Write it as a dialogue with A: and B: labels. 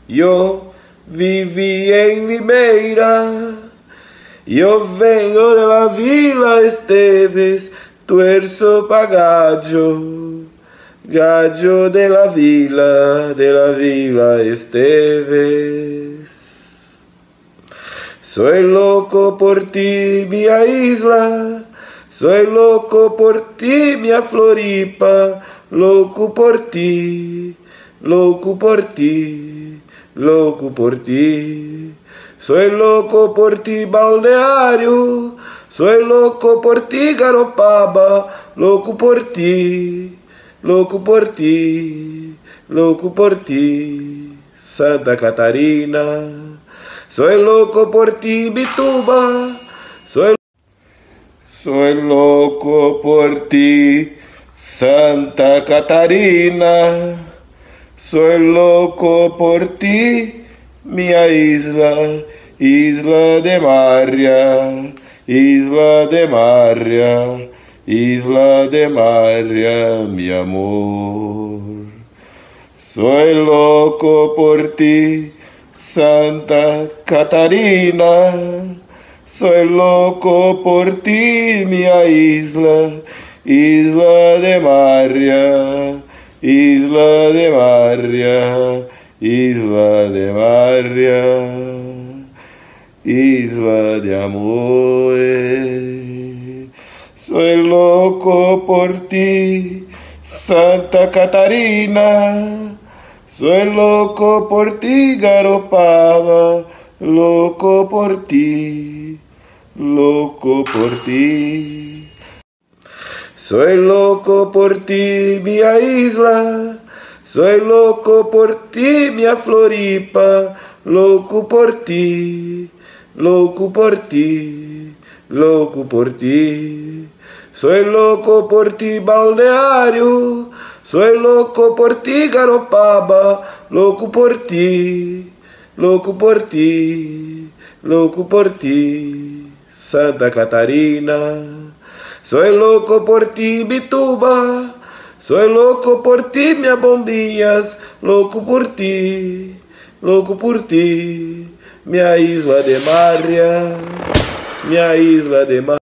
A: Yo viví en Limeira, yo vengo de la Vila Esteves, tuerzo pa gallo, gallo de la Vila Esteves. Soy loco por ti, mia isla, soy loco por ti, mia Floripa, louco por ti, louco por ti, louco por ti. Soy loco por ti, balneario, soy loco por ti, Garopaba, louco por ti, louco por ti, louco por ti, Santa Catarina. Soy loco por ti, Bituba, soy loco por ti, Santa Catarina. Soy loco por ti, mia isla, isla de Maria, isla de Maria, isla de Maria, mi amor. Soy loco por ti, Santa Catarina. Soy loco por ti, mia isla, isla de Maria, isla de Maria, isla de Maria, isla de amor. Soy loco por ti, Santa Catarina. Soy loco por ti, Garopaba, loco por ti, loco por ti. Soy loco por ti, mia isla, soy loco por ti, mia Floripa, louco por ti, louco por ti, louco por ti. Soy loco por ti, balneario, soy loco por ti, Garopaba, louco por ti, louco por ti, louco por ti, Santa Catarina. Soy loco por ti, Bituba, soy loco por ti, mia Bombinhas, louco por ti, mia isla de Maria, mia isla de Maria.